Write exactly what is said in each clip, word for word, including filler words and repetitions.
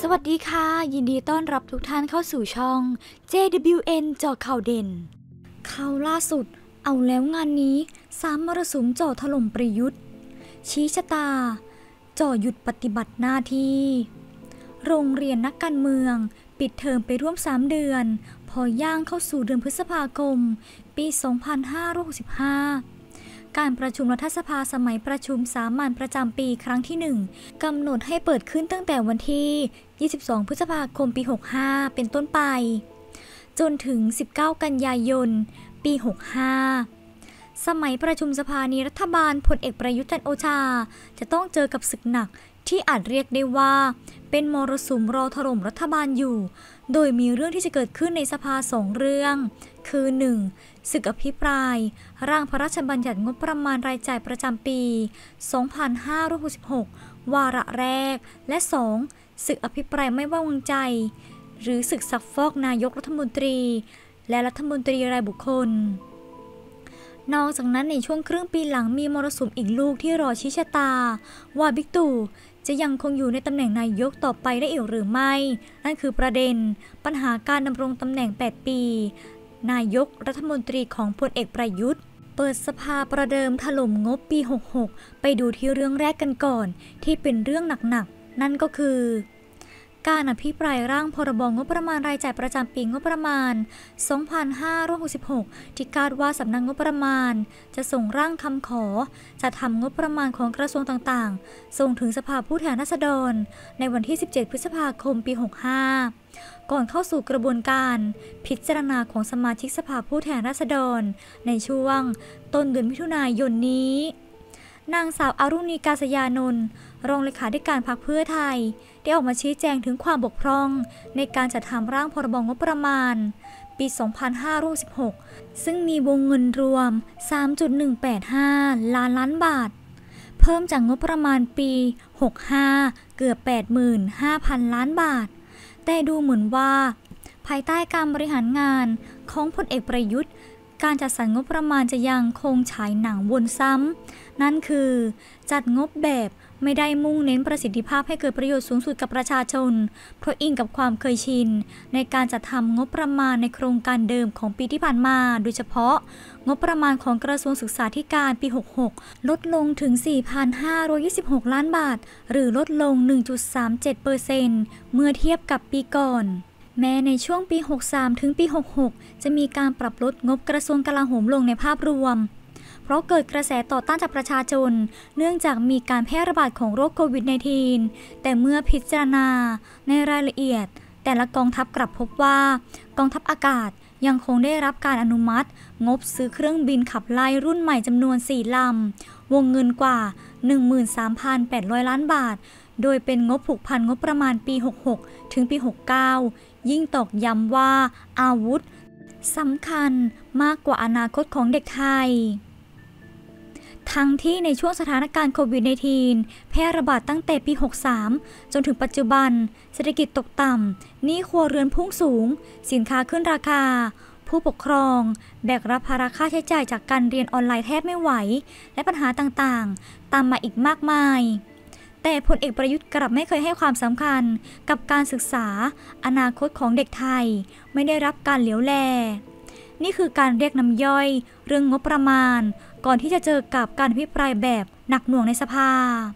สวัสดีค่ะยินดีต้อนรับทุกท่านเข้าสู่ช่อง เจ ดับเบิลยู เอ็น เจาะข่าวเด่นข่าวล่าสุดเอาแล้วงานนี้สามมรสุมเจาะถล่มประยุทธ์ชี้ชะตาเจาะหยุดปฏิบัติหน้าที่โรงเรียนนักการเมืองปิดเทอมไปร่วมสามเดือนพอย่างเข้าสู่เดือนพฤษภาคมปี สองพันห้าร้อยหกสิบห้าการประชุมรัฐสภาสมัยประชุมสามัญประจำปีครั้งที่หนึ่งกำหนดให้เปิดขึ้นตั้งแต่วันที่ยี่สิบสองพฤษภาคมปีหกสิบห้าเป็นต้นไปจนถึงสิบเก้ากันยายนปีหกสิบห้าสมัยประชุมสภานี้รัฐบาลพลเอกประยุทธ์จันทร์โอชาจะต้องเจอกับศึกหนักที่อาจเรียกได้ว่าเป็นมรสุมรอถล่มรัฐบาลอยู่โดยมีเรื่องที่จะเกิดขึ้นในสภาสองเรื่องคือ หนึ่ง. ศึกอภิปรายร่างพระราชบัญญัติงบประมาณรายจ่ายประจำปี สองพันห้าร้อยหกสิบหก วาระแรกและ สอง. ศึกอภิปรายไม่ไว้วางใจหรือศึกซักฟอกนายกรัฐมนตรีและรัฐมนตรีรายบุคคลนอกจากนั้นในช่วงครึ่งปีหลังมีมรสุมอีกลูกที่รอชี้ชะตาว่าบิ๊กตู่จะยังคงอยู่ในตำแหน่งนายกต่อไปได้อีกหรือไม่นั่นคือประเด็นปัญหาการดำรงตำแหน่งแปดปีนายกรัฐมนตรีของพลเอกประยุทธ์เปิดสภาประเดิมถล่มงบปีหกสิบหกไปดูที่เรื่องแรกกันก่อนที่เป็นเรื่องหนักๆนั่นก็คือการอภิปรายร่างพรบงบประมาณรายจ่ายประจำปีงบประมาณ สองพันห้าร้อยหกสิบหก ที่คาดว่าสำนักงบประมาณจะส่งร่างคำขอจะทำงบประมาณของกระทรวงต่างๆส่งถึงสภาผู้แทนราษฎรในวันที่สิบเจ็ดพฤษภาคมปีหกสิบห้าก่อนเข้าสู่กระบวนการพิจารณาของสมาชิกสภาผู้แทนราษฎรในช่วงต้นเดือนมิถุนายนนี้นางสาวอรุณีกาศยานนท์รองเลขาธิการพรรคเพื่อไทยได้ออกมาชี้แจงถึงความบกพร่องในการจัดทำร่างพรบงบประมาณปี สองพันห้าร้อยสิบหก ซึ่งมีวงเงินรวม สามจุดหนึ่งแปดห้า ล้านล้านบาทเพิ่มจากงบประมาณปี หกสิบห้า เกือบ แปดหมื่นห้าพัน ล้านบาทแต่ดูเหมือนว่าภายใต้การบริหารงานของพลเอกประยุทธ์การจัดสรรงบประมาณจะยังคงฉายหนังวนซ้ำนั่นคือจัดงบแบบไม่ได้มุ่งเน้นประสิทธิภาพให้เกิดประโยชน์สูงสุดกับประชาชนเพราะอิงกับความเคยชินในการจัดทำงบประมาณในโครงการเดิมของปีที่ผ่านมาโดยเฉพาะงบประมาณของกระทรวงศึกษาธิการปีหกสิบหกลดลงถึง สี่พันห้าร้อยยี่สิบหก ล้านบาทหรือลดลง หนึ่งจุดสามเจ็ดเปอร์เซ็นต์ เมื่อเทียบกับปีก่อนแม้ในช่วงปีหกสิบสามถึงปีหกสิบหกจะมีการปรับลดงบกระทรวงกลาโหมลงในภาพรวมเพราะเกิดกระแสต่อต้านจากประชาชนเนื่องจากมีการแพร่ระบาดของโรคโควิด สิบเก้า แต่เมื่อพิจารณาในรายละเอียดแต่ละกองทัพกลับพบว่ากองทัพอากาศยังคงได้รับการอนุมัติงบซื้อเครื่องบินขับไล่รุ่นใหม่จำนวนสี่ลำวงเงินกว่า หนึ่งหมื่นสามพันแปดร้อย ล้านบาทโดยเป็นงบผูกพันงบประมาณปีหกสิบหกถึงปีหกสิบเก้ายิ่งตอกย้ำว่าอาวุธสำคัญมากกว่าอนาคตของเด็กไทยทั้งที่ในช่วงสถานการณ์โควิด สิบเก้า แพร่ระบาดตั้งแต่ปีหกสิบสามจนถึงปัจจุบันเศรษฐกิจตกต่ำหนี้ครัวเรือนพุ่งสูงสินค้าขึ้นราคาผู้ปกครองแบกรับภาระค่าใช้จ่ายจากการเรียนออนไลน์แทบไม่ไหวและปัญหาต่างๆตามมาอีกมากมายแต่พลเอกประยุทธ์กลับไม่เคยให้ความสำคัญกับการศึกษาอนาคตของเด็กไทยไม่ได้รับการเหลียวแลนี่คือการเรียกน้ำย่อยเรื่องงบประมาณก่อนที่จะเจอกับการอภิปรายแบบหนักหน่วงในสภา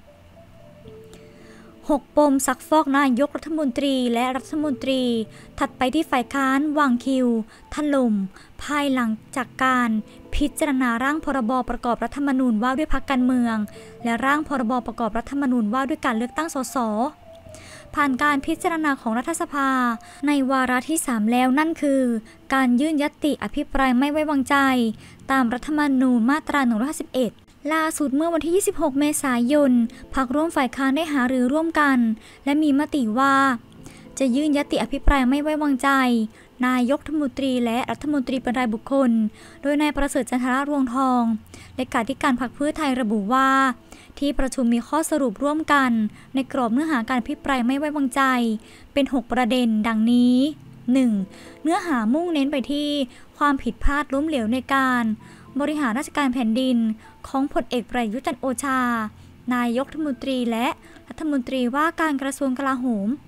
หกปมซักฟอกนายกรัฐมนตรีและรัฐมนตรีถัดไปที่ฝ่ายค้านวางคิวถล่มภายหลังจากการพิจารณาร่างพรบประกอบรัฐธรรมนูญว่าด้วยพรรคการเมืองและร่างพรบประกอบรัฐธรรมนูญว่าด้วยการเลือกตั้งสสผ่านการพิจารณาของรัฐสภาในวาระที่สามแล้วนั่นคือการยื่นญัตติอภิปรายไม่ไว้วางใจตามรัฐธรรมนูญมาตราหนึ่งร้อยห้าสิบเอ็ดล่าสุดเมื่อวันที่ยี่สิบหกเมษายนพรรคร่วมฝ่ายค้านได้หารือร่วมกันและมีมติว่าจะยื่นญัตติอภิปรายไม่ไว้วางใจนายกรัฐมนตรีและรัฐมนตรีเป็นรายบุคคลโดยนายประเสริฐจันทรรวงทองเลขาธิการพรรคเพื่อไทยระบุว่าที่ประชุมมีข้อสรุปร่วมกันในกรอบเนื้อหาการอภิปรายไม่ไว้วางใจเป็นหกประเด็นดังนี้ หนึ่ง. เนื้อหามุ่งเน้นไปที่ความผิดพลาดล้มเหลวในการบริหารราชการแผ่นดินของพลเอกประยุทธ์จันทร์โอชานายกรัฐมนตรีและรัฐมนตรีว่าการกระทรวงกลาโหม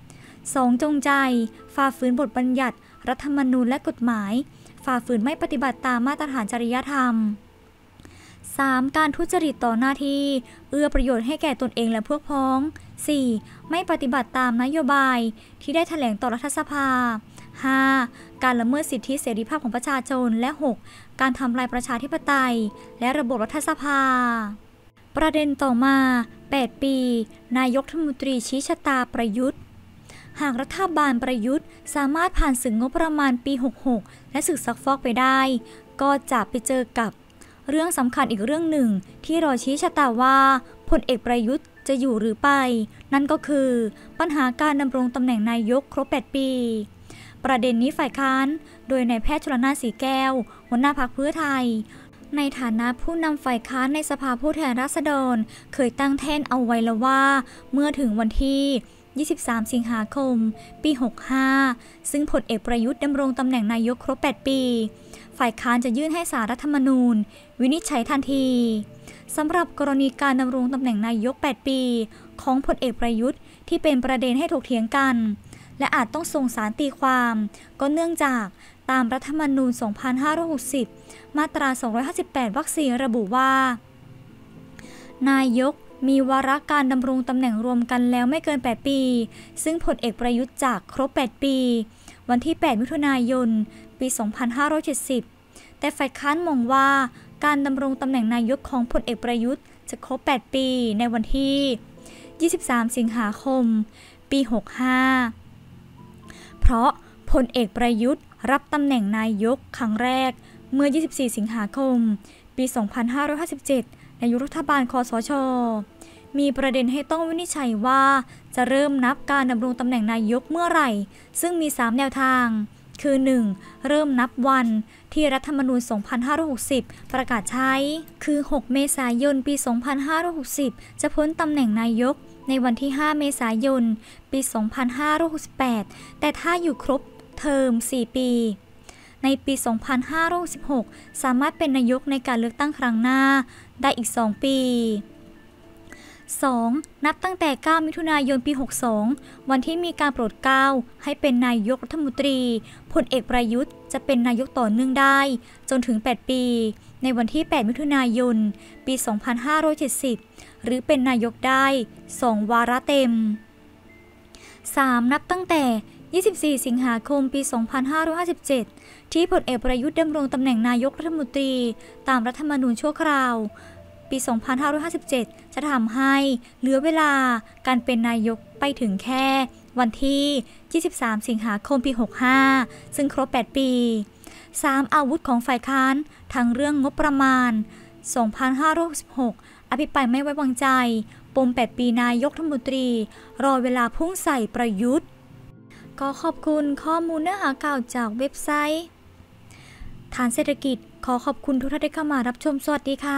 สอง จงใจฝ่าฝืนบทบัญญัติรัฐธรรมนูญและกฎหมายฝ่าฝืนไม่ปฏิบัติตามมาตรฐานจริยธรรม สาม การทุจริตต่อหน้าที่เอื้อประโยชน์ให้แก่ตนเองและพวกพ้อง สี่ ไม่ปฏิบัติตามนโยบายที่ได้แถลงต่อรัฐสภา ห้า การละเมิดสิทธิเสรีภาพของประชาชนและ หก การทำลายประชาธิปไตยและระบบรัฐสภาประเด็นต่อมา แปด ปีนายกรัฐมนตรีชี้ชะตาประยุทธ์หากรัฐบาลประยุทธ์สามารถผ่านศึกงบประมาณปี หกสิบหก และศึกซักฟอกไปได้ก็จะไปเจอกับเรื่องสำคัญอีกเรื่องหนึ่งที่รอชี้ชะตาว่าพลเอกประยุทธ์จะอยู่หรือไปนั่นก็คือปัญหาการดำรงตำแหน่งนายกครบ แปด ปีประเด็นนี้ฝ่ายค้านโดยนายแพทย์ชลน่าน สีแก้วหัวหน้าพรรคเพื่อไทยในฐานะผู้นำฝ่ายค้านในสภาผู้แทนราษฎรเคยตั้งแท่นเอาไว้แล้วว่าเมื่อถึงวันที่ยี่สิบสาม สิงหาคม ปี หกสิบห้า ซึ่งพลเอกประยุทธ์ดำรงตำแหน่งนายกครบ แปด ปีฝ่ายค้านจะยื่นให้ศาลรัฐธรรมนูญวินิจฉัยทันทีสำหรับกรณีการดำรงตำแหน่งนายก แปด ปีของพลเอกประยุทธ์ที่เป็นประเด็นให้ถกเถียงกันและอาจต้องส่งศาลตีความก็เนื่องจากตามรัฐธรรมนูญ สองพันห้าร้อยหกสิบ มาตรา สองร้อยห้าสิบแปด วรรค สี่ ระบุว่านายกมีวาระการดำรงตำแหน่งรวมกันแล้วไม่เกิน แปด ปีซึ่งพลเอกประยุทธ์จากครบ แปด ปีวันที่ แปด มิถุนายน ปี สองพันห้าร้อยเจ็ดสิบ แต่ฝ่ายค้านมองว่าการดำรงตำแหน่งนายกของพลเอกประยุทธ์จะครบ แปด ปีในวันที่ ยี่สิบสาม สิงหาคม ปี หกสิบห้า เพราะพลเอกประยุทธ์รับตำแหน่งนายกครั้งแรกเมื่อ ยี่สิบสี่ สิงหาคม ปี สองพันห้าร้อยห้าสิบเจ็ด ในยุครัฐบาลคสช.มีประเด็นให้ต้องวินิจฉัยว่าจะเริ่มนับการดำรงตำแหน่งนายกเมื่อไหร่ซึ่งมี สาม แนวทางคือ หนึ่ง เริ่มนับวันที่รัฐธรรมนูญ สองพันห้าร้อยหกสิบ ประกาศใช้คือ หก เมษายน ปี สองพันห้าร้อยหกสิบ จะพ้นตำแหน่งนายกในวันที่ ห้า เมษายน ปี สองพันห้าร้อยหกสิบแปด แต่ถ้าอยู่ครบเทอม สี่ ปีในปี สองพันห้าร้อยสิบหก สามารถเป็นนายกในการเลือกตั้งครั้งหน้าได้อีก สอง ปี สอง นับตั้งแต่ เก้า มิถุนายน ปี หกสิบสอง วันที่มีการโปรดเกล้าให้เป็นนายกรัฐมนตรีพลเอกประยุทธ์จะเป็นนายกต่อเนื่องได้จนถึง แปด ปีในวันที่ แปด มิถุนายน ปี สองพันห้าร้อยเจ็ดสิบ หรือเป็นนายกได้ สอง วาระเต็ม สาม นับตั้งแต่ ยี่สิบสี่ สิงหาคม ปี สองพันห้าร้อยห้าสิบเจ็ด ที่พลเอกประยุทธ์ดำรงตำแหน่งนายกรัฐมนตรีตามรัฐธรรมนูญชั่วคราวปี สองพันห้าร้อยห้าสิบเจ็ด จะทำให้เหลือเวลาการเป็นนายกไปถึงแค่วันที่ ยี่สิบสาม สิงหาคม ปี หกสิบห้า ซึ่งครบ แปด ปี สาม อาวุธของฝ่ายค้านทั้งเรื่องงบประมาณ สองพันห้าร้อยหกสิบหก อภิปรายไม่ไว้วางใจปม แปด ปีนายกรัฐมนตรีรอเวลาพุ่งใส่ประยุทธ์ก็ขอบคุณข้อมูลเนื้อหาข่าวจากเว็บไซต์ฐานเศรษฐกิจขอขอบคุณทุกท่านที่เข้ามารับชมสวัสดีค่ะ